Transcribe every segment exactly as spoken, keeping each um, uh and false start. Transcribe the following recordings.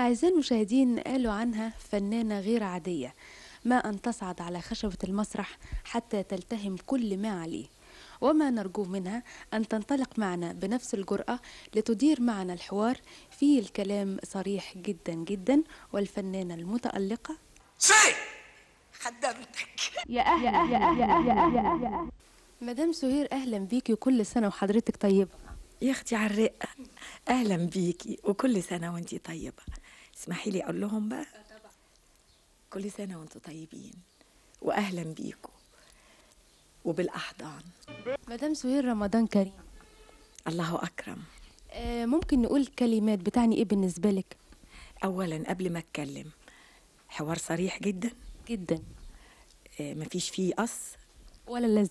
أعزائي المشاهدين، قالوا عنها فنانة غير عادية، ما أن تصعد على خشبة المسرح حتى تلتهم كل ما عليه. وما نرجوه منها أن تنطلق معنا بنفس الجرأة لتدير معنا الحوار فيه الكلام صريح جدا جدا، والفنانة المتألقة سي خدمتك. يا أهلا يا أهلا يا أهلا مدام سهير، أهلا بيكي وكل سنة وحضرتك طيبة. يا اختي على الرقه، اهلا بيكي وكل سنه وانتي طيبه. اسمحي لي اقول لهم بقى كل سنه وانتوا طيبين واهلا بيكم وبالاحضان. مدام سهير، رمضان كريم. الله اكرم. آه ممكن نقول كلمات بتعني ايه بالنسبه لك؟ اولا قبل ما اتكلم، حوار صريح جدا جدا، آه مفيش فيه قص ولا لازم.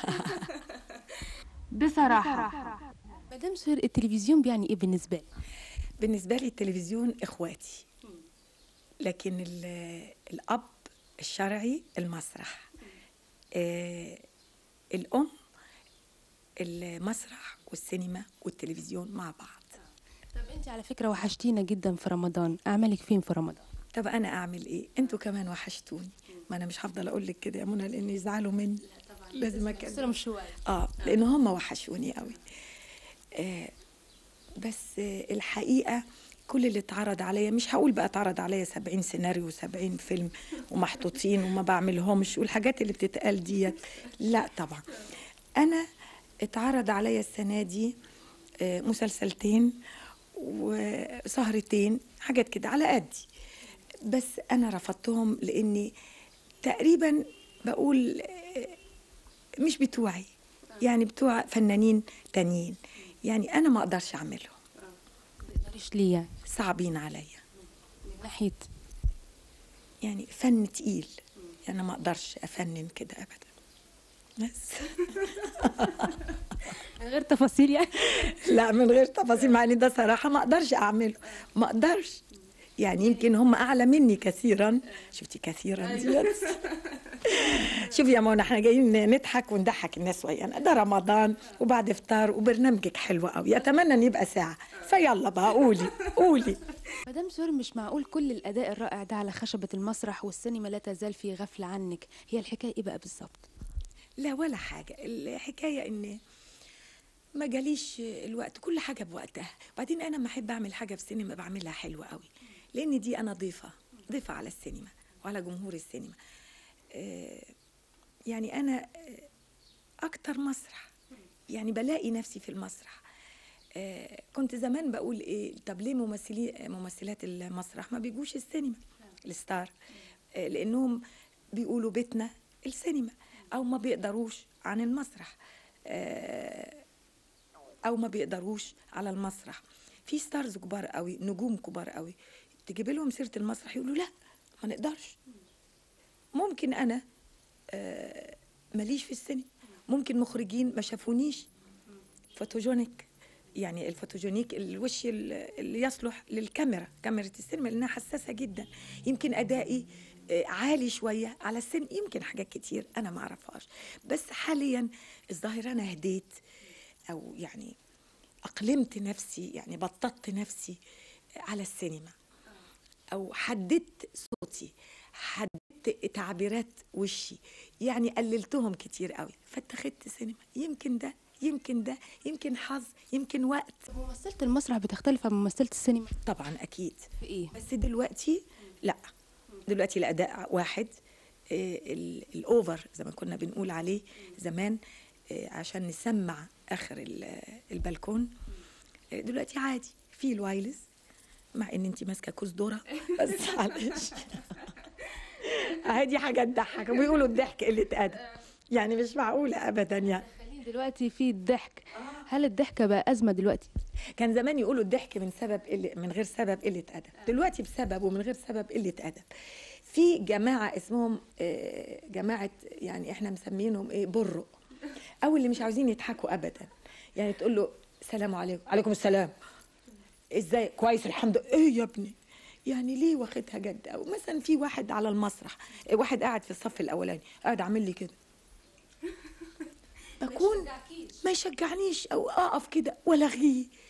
بصراحه مدام سهير، التلفزيون بيعني ايه بالنسبه لك؟ بالنسبه لي التلفزيون اخواتي، لكن الاب الشرعي المسرح، آه الام المسرح والسينما والتلفزيون مع بعض. طب انت على فكره وحشتينا جدا في رمضان، اعمالك فين في رمضان؟ طب انا اعمل ايه؟ انتوا كمان وحشتوني. ما انا مش هفضل اقول لك كده يا منى لان يزعلوا مني. لازم اكلم شويه. اه لان هم وحشوني قوي. آه بس آه الحقيقه كل اللي اتعرض عليا، مش هقول بقى اتعرض عليا سبعين سيناريو وسبعين فيلم ومحطوطين وما بعملهمش والحاجات اللي بتتقال ديت، لا طبعا. انا اتعرض عليا السنه دي آه مسلسلتين وسهرتين، حاجات كده على قدي، بس انا رفضتهم لاني تقريبا بقول مش بتوعي، يعني بتوع فنانين تانيين، يعني انا ما اقدرش اعملهم. ماليش ليه يعني؟ صعبين عليا من ناحيه يعني فن تقيل، يعني ما اقدرش افنن كده ابدا. بس من غير تفاصيل يعني؟ لا من غير تفاصيل، مع ان ده صراحه ما اقدرش اعمله، ما اقدرش. يعني يمكن هم اعلى مني كثيرا. شفتي كثيرا ديت؟ شوفي يا منى، احنا جايين نضحك ونضحك الناس ويانا، ده رمضان وبعد افطار وبرنامجك حلو قوي، اتمنى ان يبقى ساعه، فيلا بقى قولي قولي. مدام سهير، مش معقول كل الاداء الرائع ده على خشبه المسرح والسينما لا تزال في غفله عنك، هي الحكايه ايه بقى بالظبط؟ لا ولا حاجه، الحكايه ان ما جاليش الوقت، كل حاجه بوقتها. وبعدين انا ما احب اعمل حاجه في السينما بعملها حلوه قوي، لان دي انا ضيفه ضيفه على السينما وعلى جمهور السينما. آه يعني انا اكتر مسرح، يعني بلاقي نفسي في المسرح. آه كنت زمان بقول ايه، طب ليه ممثلي ممثلات المسرح ما بيجوش السينما الستار؟ آه لانهم بيقولوا بيتنا السينما، او ما بيقدروش عن المسرح، آه او ما بيقدروش على المسرح. في ستارز كبار قوي، نجوم كبار قوي، تجيب لهم سيره المسرح يقولوا لا ما نقدرش. ممكن انا آه ماليش في السينما، ممكن مخرجين ما شافونيش فوتوجونيك، يعني الفوتوجونيك الوش اللي يصلح للكاميرا، كاميرا السينما، لانها حساسه جدا. يمكن ادائي آه عالي شويه على السن، يمكن حاجات كتير انا ما اعرفهاش. بس حاليا الظاهره انا هديت، او يعني اقلمت نفسي، يعني بططت نفسي على السينما، او حددت صوتي، حددت تعبيرات وشي، يعني قللتهم كتير قوي، فاتخذت سينما. يمكن ده يمكن ده يمكن حظ، يمكن وقت. ممثله المسرح بتختلف عن ممثله السينما طبعا اكيد. في ايه؟ بس دلوقتي لا، دلوقتي الاداء واحد. الاوفر زي ما كنا بنقول عليه زمان عشان نسمع اخر البلكون، دلوقتي عادي في الوايلز، مع ان انت ماسكه كوز ذره بس معلش. عادي، حاجه تضحك، وبيقولوا الضحك قله ادب، يعني مش معقوله ابدا. يعني دلوقتي في الضحك، هل الضحك بقى ازمه دلوقتي؟ كان زمان يقولوا الضحك من سبب قلة، من غير سبب قله ادب، دلوقتي بسبب ومن غير سبب قله ادب. في جماعه اسمهم جماعه، يعني احنا مسمينهم ايه، برق، او اللي مش عاوزين يضحكوا ابدا. يعني تقول له السلام عليكم، عليكم السلام، ازاي، كويس الحمد لله، ايه يا ابني، يعني ليه واخدها جد؟ او مثلا في واحد على المسرح، واحد قاعد في الصف الاولاني قاعد عامل لي كده، بكون ما يشجعنيش، او اقف كده والغيه،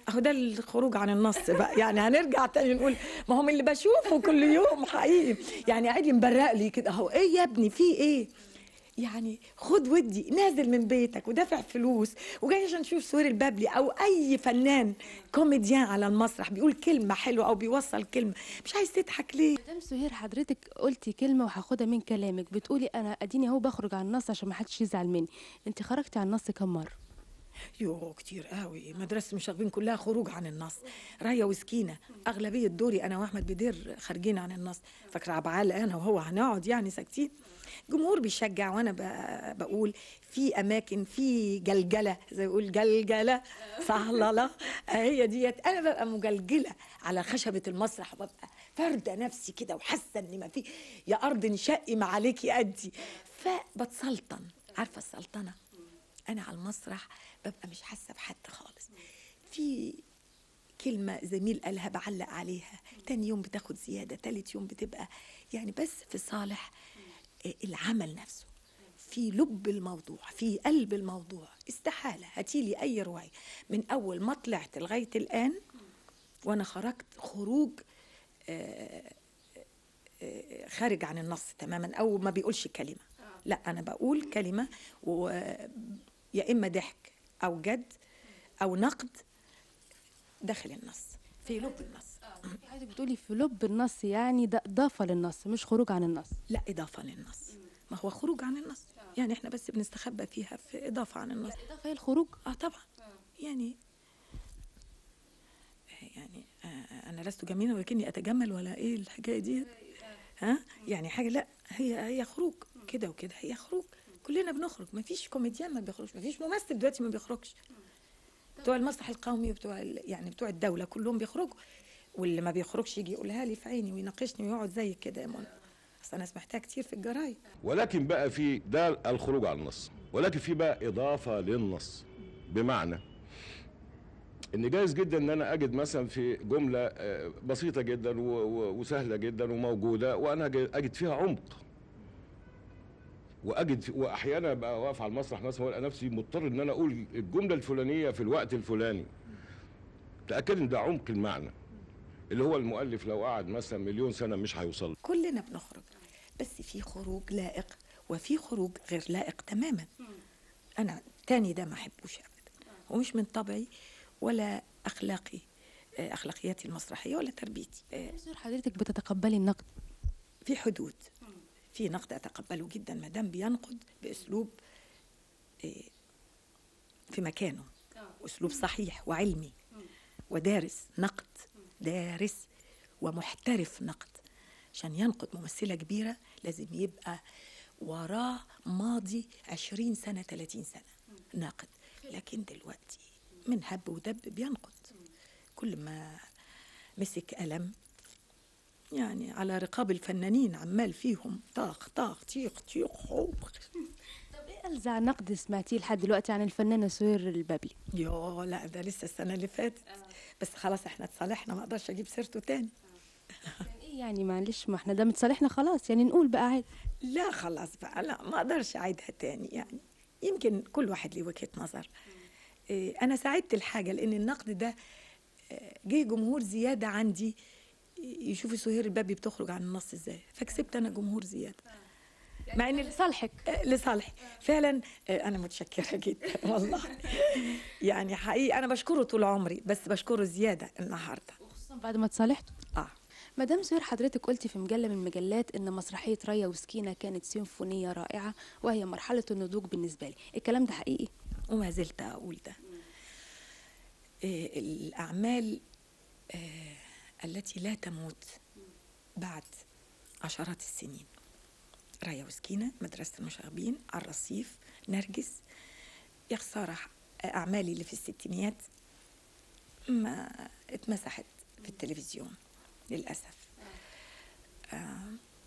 اهو ده الخروج عن النص بقى. يعني هنرجع تاني نقول ما هو من اللي بشوفه كل يوم حقيقي، يعني قاعد مبرق لي كده اهو. ايه يا ابني في ايه؟ يعني خد ودي، نازل من بيتك ودافع فلوس وجاي عشان تشوف سهير البابلي او اي فنان كوميديان على المسرح بيقول كلمه حلوه او بيوصل كلمه، مش عايز تضحك ليه؟ مدام سهير، حضرتك قلتي كلمة وهاخدها من كلامك، بتقولي أنا أديني أهو بخرج عن النص عشان ما حدش يزعل مني. أنت خرجتي عن النص كم مرة؟ يوه كتير قوي. مدرسة المشاغبين كلها خروج عن النص. راية وسكينة أغلبية دوري أنا وأحمد بدير خارجين عن النص. فاكرة عبعال أنا وهو هنقعد يعني ساكتين؟ جمهور بيشجع وأنا بقول في أماكن في جلجلة، زي يقول جلجلة صهللة، هي ديت. أنا ببقى مجلجلة على خشبة المسرح، وببقى فردة نفسي كده وحاسة إن ما في يا أرض انشقي ما عليكي أدي، فبتسلطن. عارفة السلطنة؟ أنا على المسرح ببقى مش حاسة بحد خالص. في كلمة زميل قالها بعلق عليها، تاني يوم بتاخد زيادة، تالت يوم بتبقى يعني. بس في صالح العمل نفسه، في لب الموضوع، في قلب الموضوع. استحالة هاتيلي أي رواية من أول ما طلعت لغاية الآن وأنا خرجت خروج آآ آآ خارج عن النص تماما أو ما بيقولش كلمة. لا، أنا بقول كلمة ويا إما ضحك أو جد أو نقد داخل النص، في لب النص. حضرتك بتقولي في لب النص، يعني ده إضافة للنص مش خروج عن النص. لا، إضافة للنص. ما هو خروج عن النص يعني إحنا بس بنستخبى فيها في إضافة عن النص. الإضافة هي الخروج؟ آه طبعا. يعني يعني آه أنا لست جميلة ولكني أتجمل، ولا إيه الحكاية دي؟ ها يعني حاجة. لا، هي هي خروج كده وكده، هي خروج. كلنا بنخرج، ما فيش كوميديان ما بيخرجش، ما فيش ممثل دلوقتي ما بيخرجش. بتوع المسرح القومي وبتوع يعني بتوع الدولة كلهم بيخرجوا، واللي ما بيخرجش يجي يقولها لي في عيني ويناقشني ويقعد زي كده يا منى. اصل انا سمعتها كتير في الجرايد. ولكن بقى في ده الخروج عن النص، ولكن في بقى اضافه للنص، بمعنى ان جايز جدا ان انا اجد مثلا في جمله بسيطه جدا وسهله جدا وموجوده، وانا اجد فيها عمق، واجد واحيانا ابقى واقف على المسرح مثلا والقى نفسي مضطر ان انا اقول الجمله الفلانيه في الوقت الفلاني. تاكد ان ده عمق المعنى اللي هو المؤلف لو قعد مثلا مليون سنه مش هيوصل. كلنا بنخرج، بس في خروج لائق وفي خروج غير لائق تماما. انا تاني ده ما احبوش ابدا، ومش من طبعي ولا اخلاقي، اخلاقياتي المسرحيه ولا تربيتي. حضرتك بتتقبلي النقد؟ في حدود. في نقد اتقبله جدا ما دام بينقد باسلوب في مكانه، اسلوب صحيح وعلمي ودارس نقد، دارس ومحترف نقد. عشان ينقد ممثلة كبيرة لازم يبقى وراه ماضي عشرين سنة ثلاثين سنة ناقد. لكن دلوقتي من هب ودب بينقد، كل ما مسك قلم يعني على رقاب الفنانين عمال فيهم طاخ طاخ تيخ تيخ خوخ. طب ايه ألزع نقد سمعتيه لحد دلوقتي عن الفنانة سهير البابلي؟ يوه لا، ده لسه السنة اللي فاتت. بس خلاص احنا اتصالحنا، ما اقدرش اجيب سيرته تاني. ايه يعني معلش، ما احنا ده متصالحنا خلاص، يعني نقول بقى عادي. لا خلاص بقى، لا ما اقدرش اعيدها تاني. يعني يمكن كل واحد ليه وجهة نظر. إيه، انا ساعدت الحاجة لان النقد ده جه جمهور زيادة عندي يشوفوا سهير البابلي بتخرج عن النص ازاي، فكسبت انا جمهور زيادة. مع ان لصالحك. لصالحي فعلا. انا متشكره جدا والله. يعني حقيقي انا بشكره طول عمري، بس بشكره زياده النهارده، وخصوصا بعد ما اتصالحتوا. اه مدام سهير، حضرتك قلتي في مجله من المجلات ان مسرحيه ريا وسكينه كانت سيمفونيه رائعه وهي مرحله النضوج بالنسبه لي، الكلام ده حقيقي؟ وما زلت اقول ده. إيه الاعمال آه التي لا تموت بعد عشرات السنين. ريا وسكينة، مدرسة المشاغبين، على الرصيف، نرجس. يا خسارة أعمالي اللي في الستينيات ما اتمسحت في التلفزيون للأسف. آه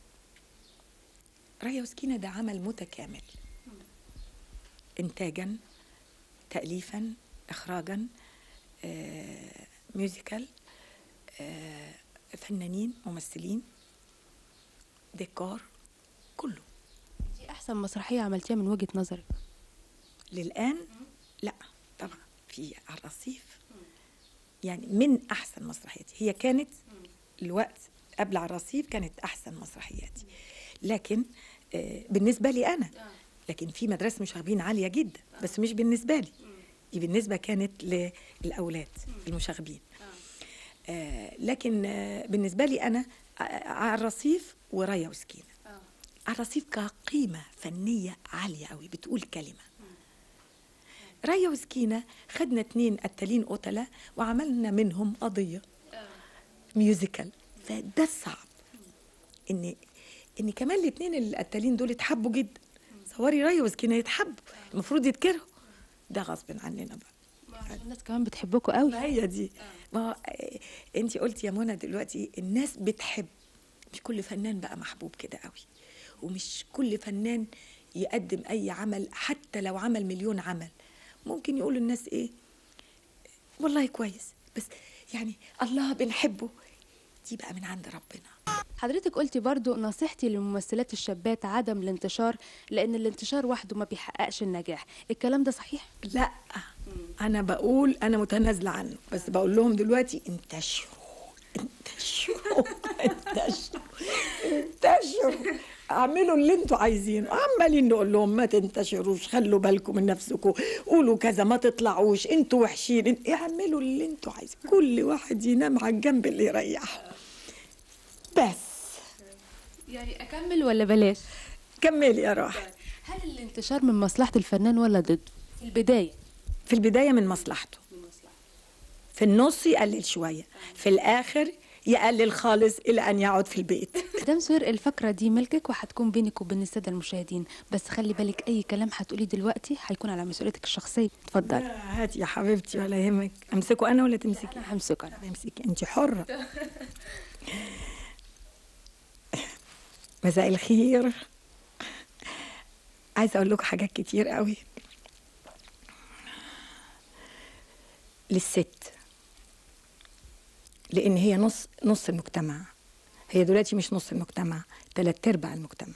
ريا وسكينة ده عمل متكامل، إنتاجا، تأليفا، إخراجا، آه ميوزيكال، آه فنانين، ممثلين، ديكور، كله. دي احسن مسرحيه عملتيها من وجهه نظرك للآن؟ لا طبعا، في على الرصيف يعني من احسن مسرحياتي. هي كانت الوقت قبل على الرصيف كانت احسن مسرحياتي، لكن آه بالنسبه لي انا، لكن في مدرسه مشاغبين عاليه جدا بس مش بالنسبه لي، دي بالنسبه كانت للاولاد المشاغبين. آه لكن آه بالنسبه لي انا آه على الرصيف ورايا وسكينه. على الرصيف كقيمه فنيه عاليه قوي، بتقول كلمه. رايا وسكينه خدنا اتنين قتالين قتله وعملنا منهم قضيه ميوزيكال، فده الصعب ان ان كمان الاثنين القتالين دول اتحبوا جدا. صوري رايا وسكينه يتحبوا، المفروض يتكرهوا، ده غصب عننا بقى. الناس كمان بتحبكوا قوي. ما هي دي، ما انت قلتي يا منى دلوقتي الناس بتحب، مش كل فنان بقى محبوب كده قوي، ومش كل فنان يقدم اي عمل حتى لو عمل مليون عمل ممكن يقول الناس ايه والله كويس، بس يعني الله بنحبه، دي بقى من عند ربنا. حضرتك قلتي برضو نصيحتي للممثلات الشابات عدم الانتشار، لان الانتشار وحده ما بيحققش النجاح، الكلام ده صحيح؟ لا انا بقول انا متنازله عنه، بس بقول لهم دلوقتي انتشروا انتشروا انتشروا انتشروا، اعملوا اللي انتوا عايزينه. عمالين نقول لهم ما تنتشروش، خلوا بالكم من نفسكم، قولوا كذا، ما تطلعوش، انتوا وحشين، اعملوا اللي انتوا عايزين، كل واحد ينام على الجنب اللي يريحه. بس يعني اكمل ولا بلاش؟ كملي يا راح. هل الانتشار من مصلحة الفنان ولا ضده؟ في البداية في البدايه من مصلحته، في النص يقلل شويه، في الاخر يقلل خالص الى ان يقعد في البيت. مدام سهير الفقرة دي ملكك وهتكون بينك وبين السادة المشاهدين، بس خلي بالك اي كلام هتقوليه دلوقتي هيكون على مسؤوليتك الشخصية. اتفضلي. هاتي يا حبيبتي ولا يهمك. امسكه انا ولا تمسكي؟ انا همسكه. انا امسكي انت حرة. مساء الخير. عايزه اقول لكم حاجات كتير قوي للست، لان هي نص نص المجتمع. هي دلوقتي مش نص المجتمع، تلات ارباع المجتمع.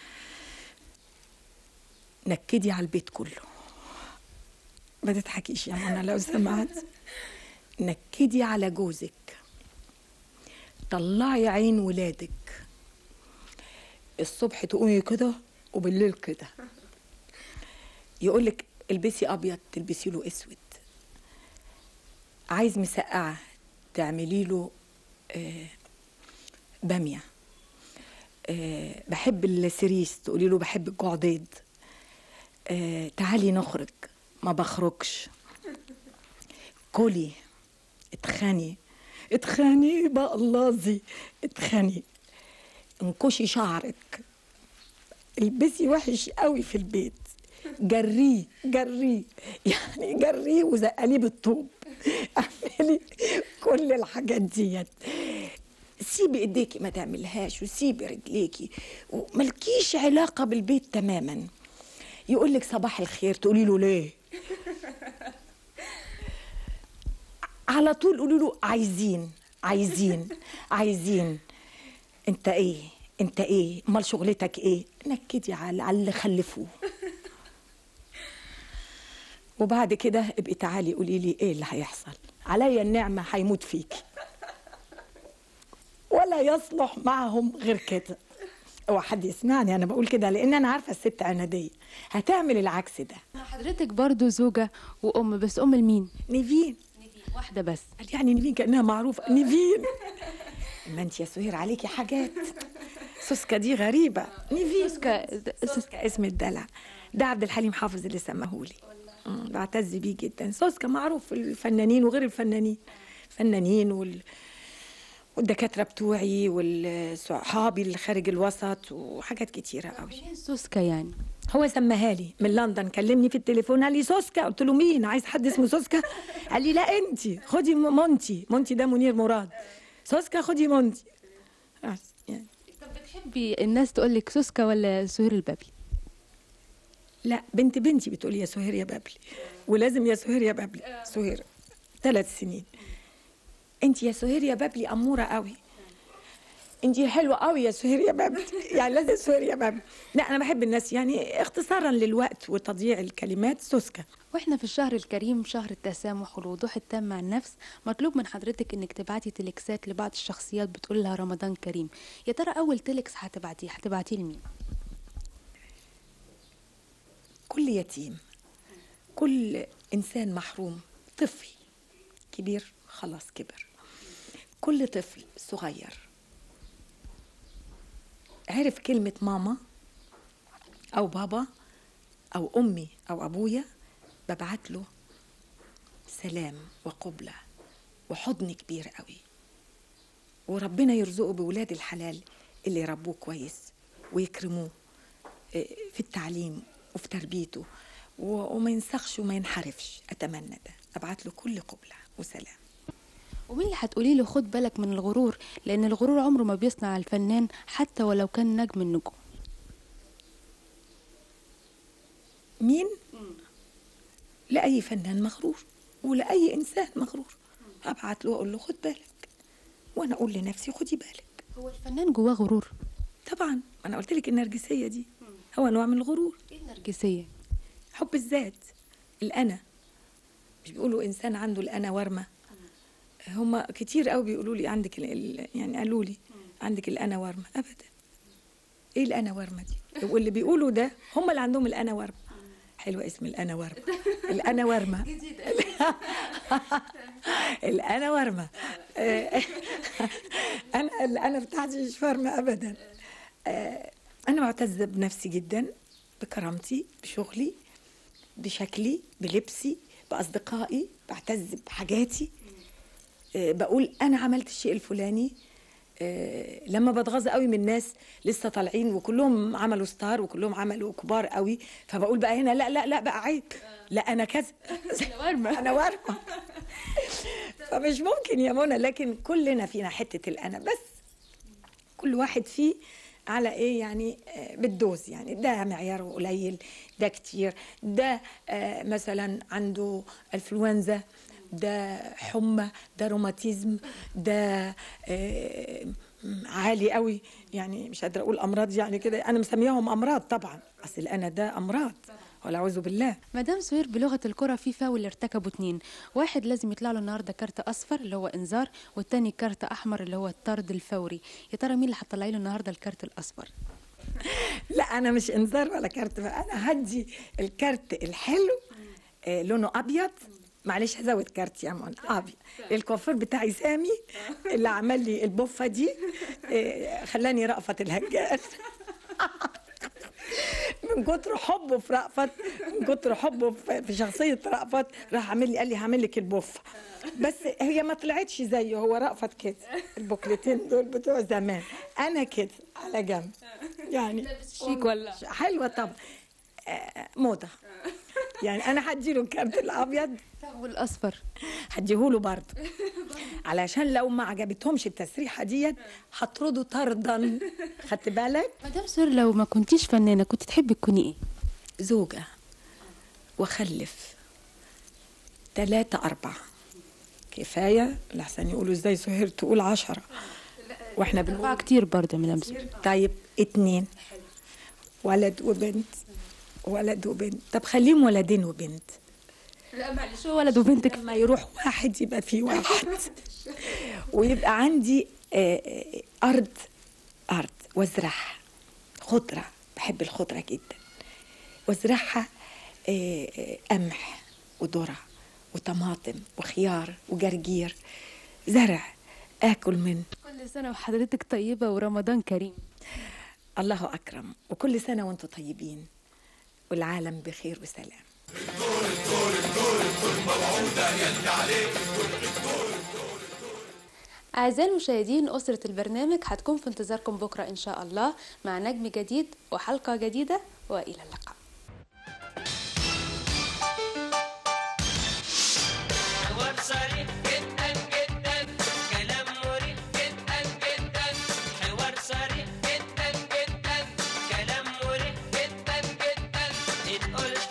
نكدي على البيت كله، ما تضحكيش يا منى لو سمعت. نكدي على جوزك، طلعي عين ولادك، الصبح تقومي كده وبالليل كده. يقولك البسي ابيض تلبسي له اسود، عايز مسقعه تعملي له آه باميه، آه بحب السريس تقولي له بحب الجعضيد، آه تعالي نخرج، ما بخرجش، كلي، اتخني اتخني بقى اللازي، اتخني، انكشي شعرك، البسي وحش قوي في البيت، جريه جريه يعني جريه وزقليه بالطوب، اعملي كل الحاجات ديت. سيبي ايديكي ما تعملهاش، وسيبي رجليكي، وملكيش علاقه بالبيت تماما. يقول لك صباح الخير تقولي له ليه؟ على طول قولي له عايزين عايزين عايزين. انت ايه انت ايه امال شغلتك ايه؟ نكدي على على اللي خلفوه. وبعد كده ابقي تعالي قولي لي ايه اللي هيحصل. عليا النعمه هيموت فيكي، ولا يصلح معهم غير كده. اوعى حد يسمعني انا بقول كده، لان انا عارفه الست عناديه هتعمل العكس ده. حضرتك برضو زوجة وام، بس ام لمين؟ نيفين. نيفين واحدة بس؟ يعني نيفين كانها معروفه. نيفين ما انت يا سهير عليكي حاجات. سوسكا دي غريبه. نيفين سوسكا. سوسكا اسم الدلع، ده عبد الحليم حافظ اللي سماهولي، بعتز بيه جدا. سوسكا معروف في الفنانين وغير الفنانين، فنانين وال والدكاتره بتوعي والصحابي اللي خارج الوسط وحاجات كتيره قوي. سوسكا يعني هو سماها لي من لندن، كلمني في التليفون قال لي سوسكا، قلت له مين؟ عايز حد اسمه سوسكا؟ قال لي لا انت خدي مونتي. مونتي ده منير مراد، سوسكا خدي مونتي. يعني طب بتحبي الناس تقول لك سوسكا ولا سهير البابلي؟ لا بنت بنتي بتقول يا سهير يا بابلي، ولازم يا سهير يا بابلي. سهير ثلاث سنين، انت يا سهير يا بابلي اموره قوي. انتي حلوه قوي يا سهير يا بابا، يعني لازم سهير يا بابا. لا انا بحب الناس يعني اختصارا للوقت وتضييع الكلمات سوسكه. واحنا في الشهر الكريم، شهر التسامح والوضوح التام مع النفس، مطلوب من حضرتك انك تبعتي تلكسات لبعض الشخصيات بتقول لها رمضان كريم. يا ترى اول تلكس هتبعتيه هتبعتيه لمين؟ كل يتيم، كل انسان محروم، طفل كبير خلاص كبر، كل طفل صغير عرف كلمة ماما أو بابا أو أمي أو أبويا، ببعت له سلام وقبلة وحضن كبير قوي، وربنا يرزقه بولاد الحلال اللي يربوه كويس ويكرموه في التعليم وفي تربيته وما ينسخش وما ينحرفش. أتمنى ده، أبعت له كل قبلة وسلام. ومين اللي هتقولي له خد بالك من الغرور، لأن الغرور عمره ما بيصنع الفنان حتى ولو كان نجم النجوم؟ مين؟ لأي فنان مغرور ولأي إنسان مغرور أبعت له أقول له خد بالك، وأنا أقول لنفسي خدي بالك. هو الفنان جواه غرور؟ طبعا، أنا قلت لك النرجسية دي هو نوع من الغرور. إيه النرجسية؟ حب الذات، الأنا. مش بيقولوا إنسان عنده الأنا ورمة؟ هما كتير قوي بيقولوا لي عندك ال... يعني قالوا لي عندك الأنا ورمة. أبدا، إيه الأنا ورمة دي؟ واللي بيقولوا ده هم اللي عندهم الأنا ورمة. حلوة اسم الأنا ورمة. الأنا ورمة الأنا ورمة. أنا الأنا بتاعتي مش ورمة أبدا. أنا معتزة بنفسي جدا، بكرامتي، بشغلي، بشكلي، بلبسي، بأصدقائي، بعتز بحاجاتي. بقول أنا عملت الشيء الفلاني. لما بتغاظ قوي من ناس لسه طالعين وكلهم عملوا ستار وكلهم عملوا كبار قوي، فبقول بقى هنا لا لا لا بقى عيب، لا أنا كذا، أنا ورمة أنا ورمة. فمش ممكن يا منى، لكن كلنا فينا حتة الأنا، بس كل واحد فيه على ايه يعني بالدوز، يعني ده معياره قليل، ده كتير، ده آه مثلا عنده انفلونزا، ده حمى، ده روماتيزم، ده آه عالي قوي، يعني مش قادره اقول امراض يعني كده، انا مسمياهم امراض طبعا، اصل انا ده امراض ولا اعوذ بالله. مدام سهير، بلغه الكره في فاول ارتكبوا اتنين، واحد لازم يطلع له النهارده كارت اصفر اللي هو انذار، والتاني كارت احمر اللي هو الطرد الفوري. يا ترى مين اللي هتطلعي له النهارده الكارت الاصفر؟ لا انا مش انذار ولا كارت، انا هدي الكارت الحلو آه لونه ابيض. معلش هزود كارت يا منى ابيض. الكوافير بتاعي سامي اللي عمل لي البوفه دي آه خلاني رأفت الهجان من كتر حبه في رأفت، من كتر حبه في شخصيه رأفت، راح عامل لي قال لي هعمل لك البوفه، بس هي ما طلعتش زيه، هو رأفت كده، البوكلتين دول بتوع زمان، انا كده على جنب يعني. شيك ولا حلوه طبعا، آه موضه يعني. انا هديله الكارت الابيض. طب والاصفر؟ هديهوله برضه علشان لو ما عجبتهمش التسريحه ديت هطرده طردا. خدت بالك؟ مدام سهير، لو ما كنتيش فنانه كنت تحبي تكوني ايه؟ زوجه واخلف ثلاثة أربعة كفايه، لحسن يقولوا ازاي سهير تقول عشرة واحنا بنقول أربعة كتير برضه مدام سهير. طيب اتنين، ولد وبنت، ولد وبنت. طب خليهم ولدين وبنت. لا معلش، هو ولد وبنتك لما يروح واحد يبقى فيه واحد ويبقى عندي أرض أرض وازرعها خضرة، بحب الخضرة جدا، وازرعها قمح وذرة وطماطم وخيار وجرجير، زرع آكل منه. كل سنة وحضرتك طيبة ورمضان كريم. الله أكرم، وكل سنة وانتم طيبين والعالم بخير وسلام. أعزائي المشاهدين، أسرة البرنامج هتكون في انتظاركم بكرة إن شاء الله مع نجم جديد وحلقة جديدة، وإلى اللقاء. حوار صريح جدا جدا، كلام مريح جدا جدا، حوار صريح جدا جدا، كلام مريح جدا جدا، نقول